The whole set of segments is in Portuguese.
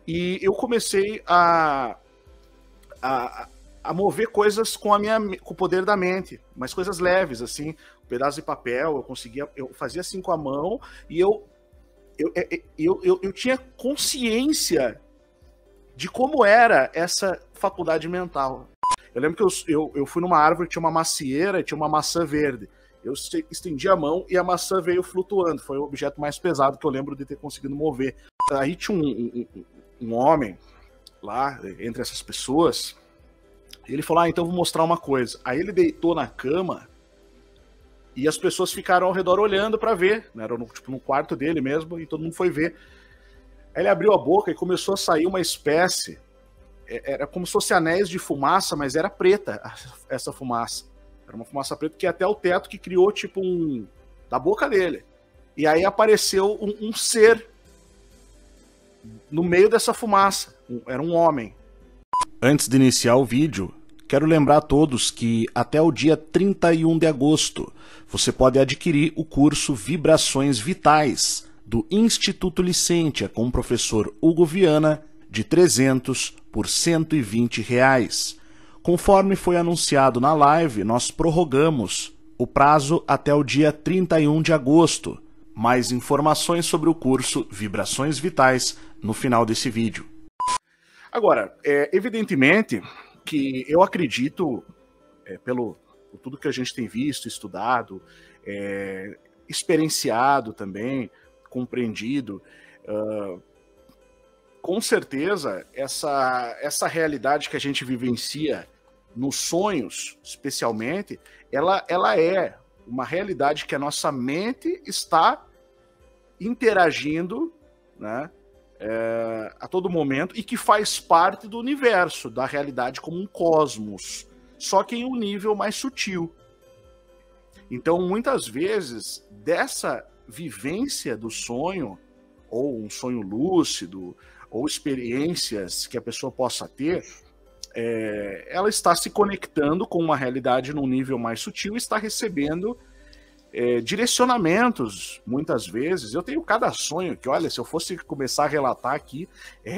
E eu comecei a, a mover coisas com com o poder da mente, mas coisas leves, assim, um pedaço de papel, eu fazia assim com a mão, e eu tinha consciência de como era essa faculdade mental. Eu lembro que eu fui numa árvore que tinha uma macieira e tinha uma maçã verde. Eu estendi a mão e a maçã veio flutuando. Foi o objeto mais pesado que eu lembro de ter conseguido mover. Aí tinha um homem lá, entre essas pessoas, e ele falou, então vou mostrar uma coisa. Aí ele deitou na cama e as pessoas ficaram ao redor olhando para ver, né? Era no quarto dele mesmo, e todo mundo foi ver. Aí ele abriu a boca e começou a sair uma espécie, era como se fosse anéis de fumaça, mas era preta essa fumaça. Era uma fumaça preta que ia até o teto, que criou tipo da boca dele. E aí apareceu um ser no meio dessa fumaça. Era um homem. Antes de iniciar o vídeo, quero lembrar a todos que até o dia 31 de agosto você pode adquirir o curso Vibrações Vitais do Instituto Licentia com o professor Hugo Viana, de 300 por R$120. Conforme foi anunciado na live, nós prorrogamos o prazo até o dia 31 de agosto. Mais informações sobre o curso Vibrações Vitais no final desse vídeo. Agora, evidentemente que eu acredito, por tudo que a gente tem visto, estudado, experienciado também, compreendido, com certeza essa realidade que a gente vivencia nos sonhos, especialmente, ela é uma realidade que a nossa mente está interagindo, né, a todo momento, e que faz parte do universo, da realidade como um cosmos, só que em um nível mais sutil. Então, muitas vezes, dessa vivência do sonho, ou um sonho lúcido, ou experiências que a pessoa possa ter, ela está se conectando com uma realidade num nível mais sutil e está recebendo direcionamentos, muitas vezes. Eu tenho cada sonho que, olha, se eu fosse começar a relatar aqui,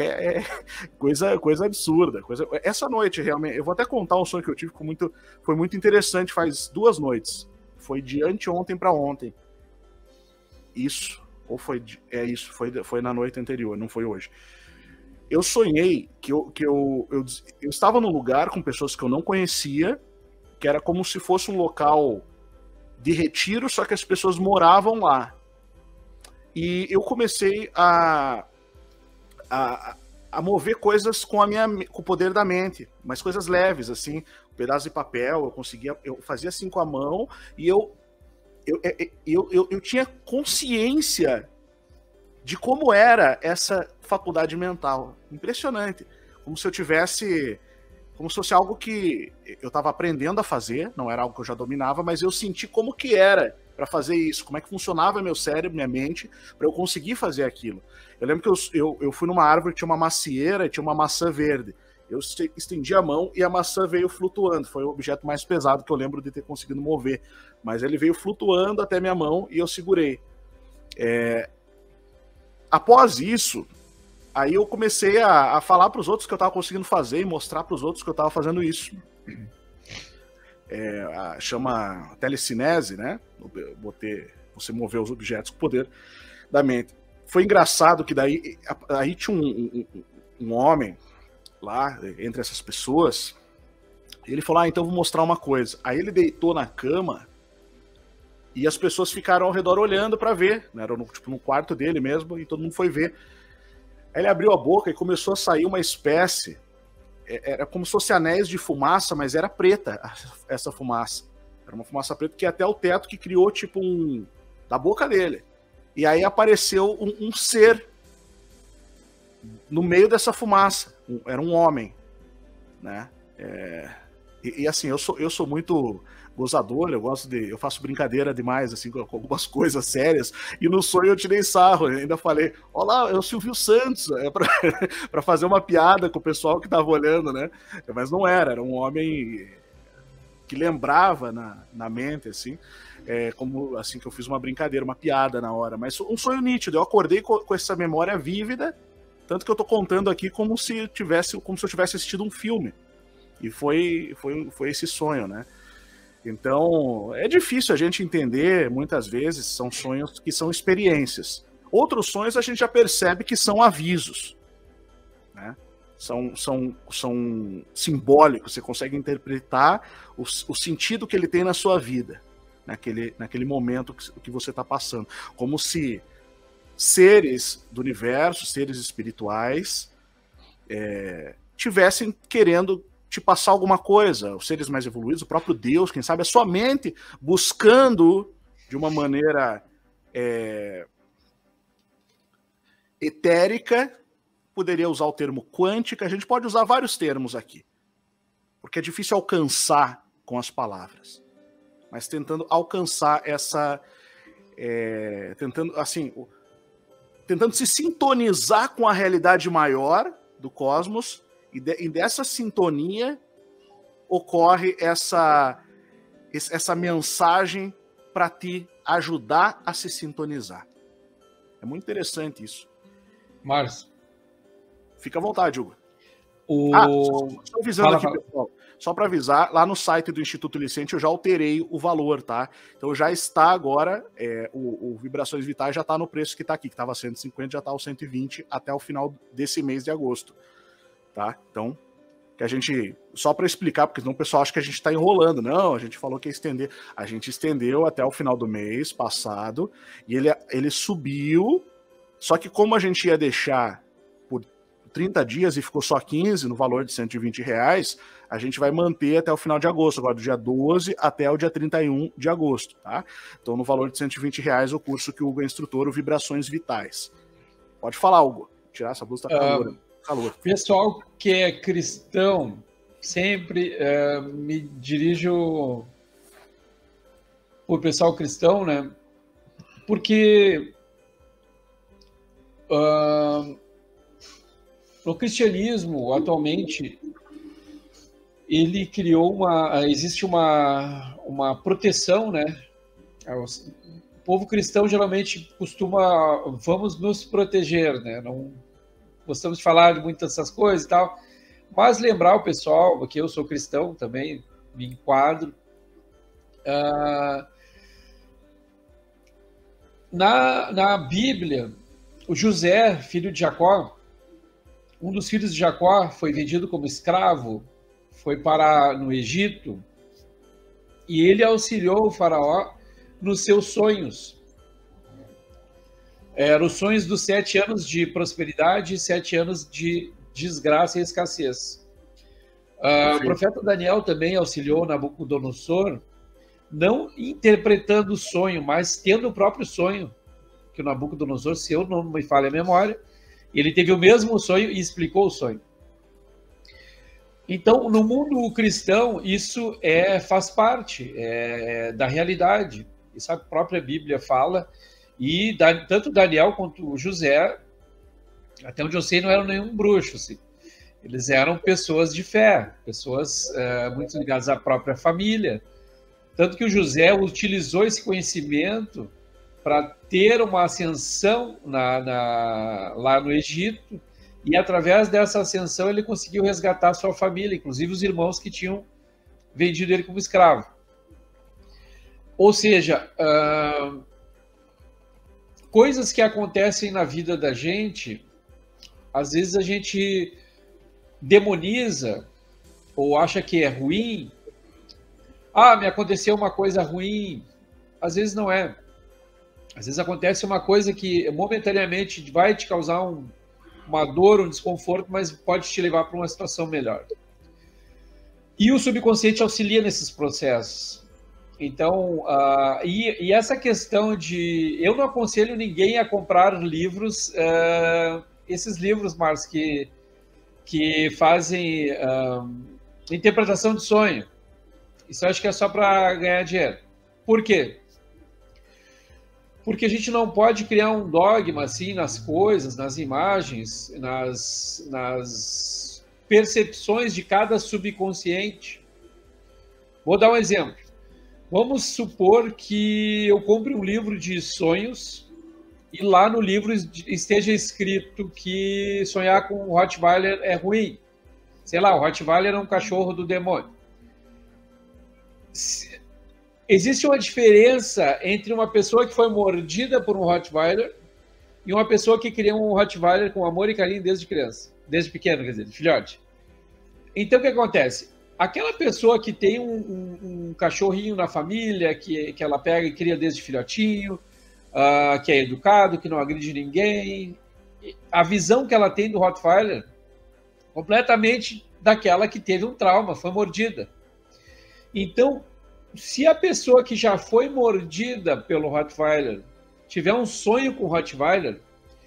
coisa absurda. Essa noite, realmente, eu vou até contar um sonho que eu tive, foi muito interessante, faz 2 noites. Foi de anteontem para ontem. Isso, ou foi foi na noite anterior, não foi hoje. Eu sonhei que eu estava num lugar com pessoas que eu não conhecia, que era como se fosse um local de retiro, só que as pessoas moravam lá. E eu comecei a mover coisas com o poder da mente, mas coisas leves, assim, um pedaço de papel, eu fazia assim com a mão, e eu tinha consciência de como era essa faculdade mental. Impressionante. Como se fosse algo que eu estava aprendendo a fazer, não era algo que eu já dominava, mas eu senti como que era para fazer isso, como é que funcionava meu cérebro, minha mente, para eu conseguir fazer aquilo. Eu lembro que eu fui numa árvore que tinha uma macieira e tinha uma maçã verde. Eu estendi a mão e a maçã veio flutuando. Foi o objeto mais pesado que eu lembro de ter conseguido mover. Mas ele veio flutuando até minha mão e eu segurei. Após isso, aí eu comecei a falar para os outros que eu estava conseguindo fazer e mostrar para os outros que eu estava fazendo isso. Chama telecinese, né? Você mover os objetos com o poder da mente. Foi engraçado que daí tinha um homem lá, entre essas pessoas, e ele falou, então vou mostrar uma coisa. Aí ele deitou na cama e as pessoas ficaram ao redor olhando para ver, né? Era no quarto dele mesmo, e todo mundo foi ver. Aí ele abriu a boca e começou a sair uma espécie, era como se fosse anéis de fumaça, mas era preta essa fumaça. Era uma fumaça preta que ia até o teto, que criou tipo da boca dele. E aí apareceu um ser no meio dessa fumaça. Era um homem, né? E assim, eu sou muito gozador, eu faço brincadeira demais, assim, com algumas coisas sérias, e no sonho eu tirei sarro, eu ainda falei, olá, é o Silvio Santos, pra fazer uma piada com o pessoal que tava olhando, né? Mas não era um homem que lembrava na mente, assim, como assim que eu fiz uma brincadeira, uma piada na hora, mas um sonho nítido. Eu acordei com essa memória vívida, Tanto que eu tô contando aqui como se eu tivesse assistido um filme. E foi esse sonho, né? Então, é difícil a gente entender, muitas vezes, são sonhos que são experiências. Outros sonhos a gente já percebe que são avisos, né? São simbólicos, você consegue interpretar o sentido que ele tem na sua vida, naquele momento que você está passando. Como se seres do universo, seres espirituais, tivessem querendo te passar alguma coisa, os seres mais evoluídos, o próprio Deus, quem sabe, a sua mente buscando de uma maneira etérica, poderia usar o termo quântica, a gente pode usar vários termos aqui, porque é difícil alcançar com as palavras, mas tentando alcançar tentando se sintonizar com a realidade maior do cosmos, e dessa sintonia ocorre essa mensagem para te ajudar a se sintonizar. É muito interessante isso. Márcio. Fica à vontade, Hugo. Só avisando aqui, pessoal. Só para avisar, lá no site do Instituto Licente eu já alterei o valor, tá? Então já está agora, o Vibrações Vitais já está no preço que está aqui, que estava 150, já está aos 120 até o final desse mês de agosto. Tá? Então, que a gente, só para explicar, porque senão o pessoal acha que a gente está enrolando. Não, a gente falou que ia estender. A gente estendeu até o final do mês passado e ele subiu. Só que como a gente ia deixar por 30 dias e ficou só 15 no valor de R$120, a gente vai manter até o final de agosto, agora do dia 12 até o dia 31 de agosto. Tá? Então, no valor de R$120 o curso que o Hugo é instrutor, o Vibrações Vitais. Pode falar, Hugo. Tirar essa blusa, tá calor. Pessoal que é cristão, sempre me dirijo por pessoal cristão, né? Porque o cristianismo, atualmente, ele criou existe uma proteção, né? O povo cristão geralmente vamos nos proteger, né? Não gostamos de falar de muitas dessas coisas e tal, mas lembrar o pessoal que eu sou cristão também, me enquadro. Na Bíblia, o José, filho de Jacó, um dos filhos de Jacó foi vendido como escravo, foi parar no Egito, e ele auxiliou o faraó nos seus sonhos. Eram os sonhos dos 7 anos de prosperidade e 7 anos de desgraça e escassez. O profeta Daniel também auxiliou Nabucodonosor, não interpretando o sonho, mas tendo o próprio sonho, que o Nabucodonosor, se eu não me falha a memória, ele teve o mesmo sonho e explicou o sonho. Então, no mundo cristão, isso faz parte da realidade. Isso a própria Bíblia fala. E tanto Daniel quanto José, até onde eu sei, não eram nenhum bruxo. Assim. Eles eram pessoas de fé, pessoas muito ligadas à própria família. Tanto que o José utilizou esse conhecimento para ter uma ascensão lá no Egito, e através dessa ascensão ele conseguiu resgatar a sua família, inclusive os irmãos que tinham vendido ele como escravo. Ou seja, coisas que acontecem na vida da gente, às vezes a gente demoniza ou acha que é ruim. Me aconteceu uma coisa ruim. Às vezes não é. Às vezes acontece uma coisa que momentaneamente vai te causar uma dor, um desconforto, mas pode te levar para uma situação melhor. E o subconsciente auxilia nesses processos. Então, e essa questão de... Eu não aconselho ninguém a comprar livros, esses livros, Márcio, que fazem interpretação de sonho. Isso eu acho que é só para ganhar dinheiro. Por quê? Porque a gente não pode criar um dogma assim nas coisas, nas imagens, nas percepções de cada subconsciente. Vou dar um exemplo. Vamos supor que eu compre um livro de sonhos e lá no livro esteja escrito que sonhar com o Rottweiler é ruim. Sei lá, o Rottweiler é um cachorro do demônio. Existe uma diferença entre uma pessoa que foi mordida por um Rottweiler e uma pessoa que cria um Rottweiler com amor e carinho desde criança, desde pequeno, quer dizer, filhote. Então, o que acontece? Aquela pessoa que tem um cachorrinho na família, que ela pega e cria desde filhotinho, que é educado, que não agride ninguém, a visão que ela tem do Rottweiler completamente daquela que teve um trauma, foi mordida. Então, se a pessoa que já foi mordida pelo Rottweiler tiver um sonho com o Rottweiler,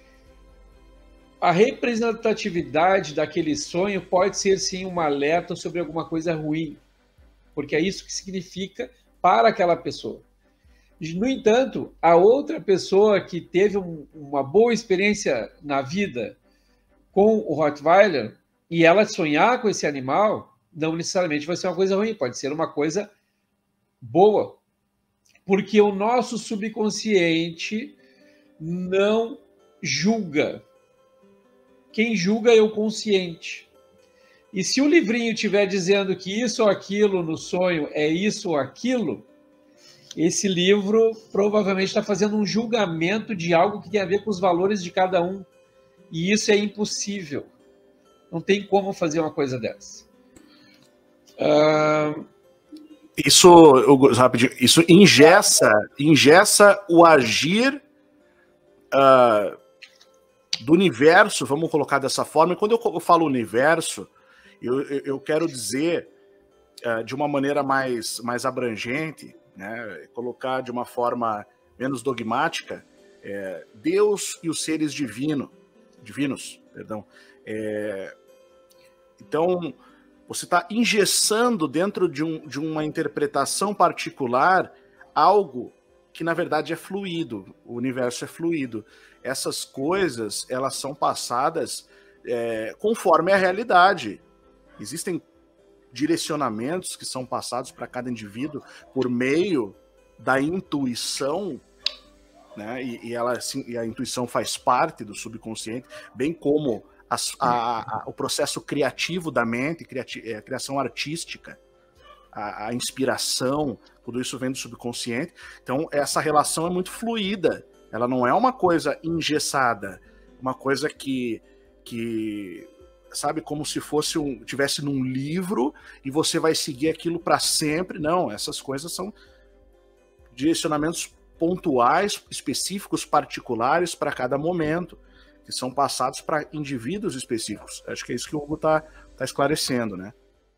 a representatividade daquele sonho pode ser, sim, um alerta sobre alguma coisa ruim, porque é isso que significa para aquela pessoa. No entanto, a outra pessoa que teve uma boa experiência na vida com o Rottweiler e ela sonhar com esse animal, não necessariamente vai ser uma coisa ruim, pode ser uma coisa boa, porque o nosso subconsciente não julga. Quem julga é o consciente. E se o livrinho estiver dizendo que isso ou aquilo no sonho é isso ou aquilo, esse livro provavelmente está fazendo um julgamento de algo que tem a ver com os valores de cada um. E isso é impossível. Não tem como fazer uma coisa dessa. Isso engessa o agir do universo, vamos colocar dessa forma. E quando eu falo universo, eu quero dizer de uma maneira mais abrangente, né, colocar de uma forma menos dogmática, Deus e os seres divinos. Então, você está engessando dentro de uma interpretação particular algo que, na verdade, é fluido. O universo é fluido. Essas coisas, elas são passadas conforme a realidade. Existem direcionamentos que são passados para cada indivíduo por meio da intuição, né? E a intuição faz parte do subconsciente, bem como o processo criativo da mente, a criação artística, a inspiração, tudo isso vem do subconsciente. Então, essa relação é muito fluida. Ela não é uma coisa engessada, uma coisa que sabe, como se fosse tivesse num livro e você vai seguir aquilo para sempre. Não, essas coisas são direcionamentos pontuais, específicos, particulares para cada momento, que são passados para indivíduos específicos. Acho que é isso que o Hugo está esclarecendo, né?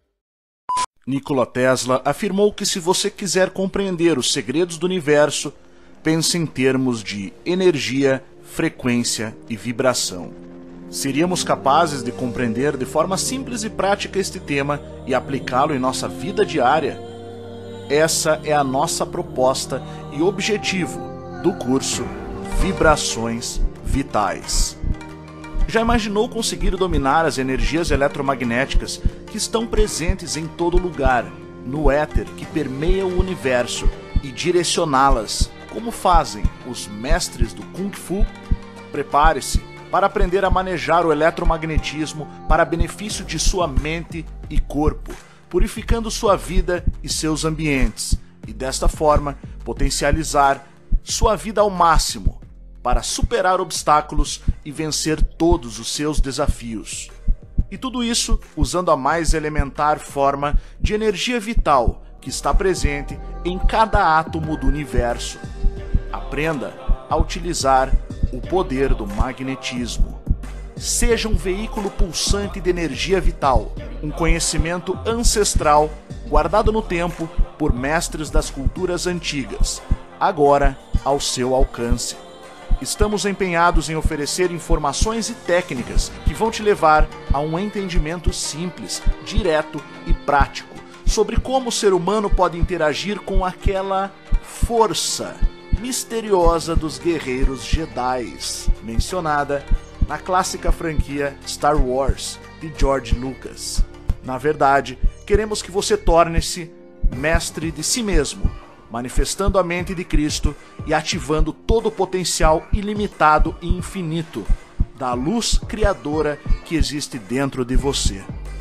Nikola Tesla afirmou que se você quiser compreender os segredos do universo, pense em termos de energia, frequência e vibração. Seríamos capazes de compreender de forma simples e prática este tema e aplicá-lo em nossa vida diária? Essa é a nossa proposta e objetivo do curso Vibrações Vitais. Já imaginou conseguir dominar as energias eletromagnéticas que estão presentes em todo lugar, no éter que permeia o universo, e direcioná-las, como fazem os mestres do Kung Fu? Prepare-se para aprender a manejar o eletromagnetismo para benefício de sua mente e corpo, purificando sua vida e seus ambientes, e desta forma potencializar sua vida ao máximo, para superar obstáculos e vencer todos os seus desafios. E tudo isso usando a mais elementar forma de energia vital que está presente em cada átomo do universo. Aprenda a utilizar o poder do magnetismo. Seja um veículo pulsante de energia vital, um conhecimento ancestral guardado no tempo por mestres das culturas antigas, agora ao seu alcance. Estamos empenhados em oferecer informações e técnicas que vão te levar a um entendimento simples, direto e prático sobre como o ser humano pode interagir com aquela força misteriosa dos guerreiros Jedi, mencionada na clássica franquia Star Wars de George Lucas. Na verdade, queremos que você torne-se mestre de si mesmo, manifestando a mente de Cristo e ativando todo o potencial ilimitado e infinito da luz criadora que existe dentro de você.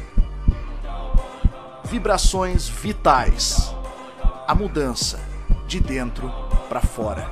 Vibrações vitais. A mudança de dentro para fora.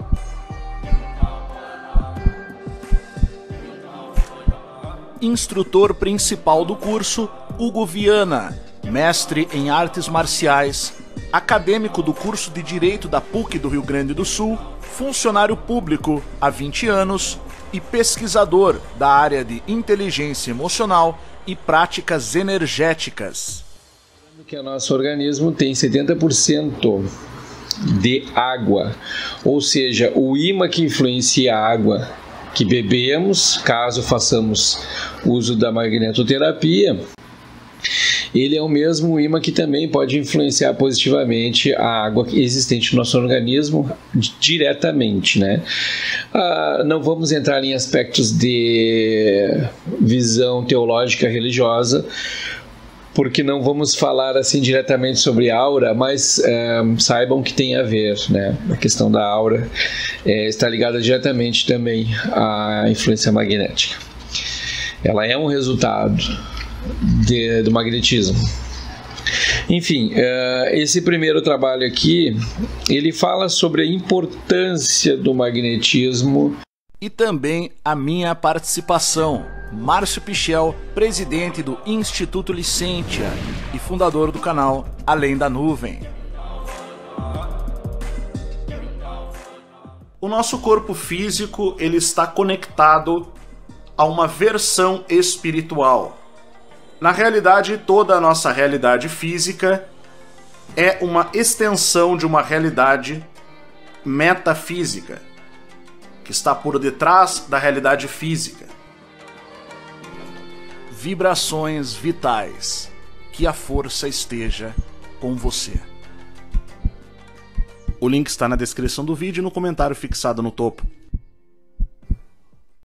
Instrutor principal do curso, Hugo Viana, mestre em artes marciais, acadêmico do curso de Direito da PUC do Rio Grande do Sul, funcionário público há 20 anos e pesquisador da área de inteligência emocional e práticas energéticas. Que o nosso organismo tem 70% de água, ou seja, o ímã que influencia a água que bebemos, caso façamos uso da magnetoterapia, ele é o mesmo ímã que também pode influenciar positivamente a água existente no nosso organismo diretamente, né? Não vamos entrar em aspectos de visão teológica religiosa, porque não vamos falar assim diretamente sobre aura, mas saibam que tem a ver, né? A questão da aura está ligada diretamente também à influência magnética. Ela é um resultado do magnetismo. Enfim, esse primeiro trabalho aqui, ele fala sobre a importância do magnetismo. E também a minha participação. Márcio Pichel, presidente do Instituto Licentia e fundador do canal Além da Nuvem. O nosso corpo físico, ele está conectado a uma versão espiritual. Na realidade, toda a nossa realidade física é uma extensão de uma realidade metafísica, que está por detrás da realidade física. Vibrações vitais. Que a força esteja com você. O link está na descrição do vídeo e no comentário fixado no topo.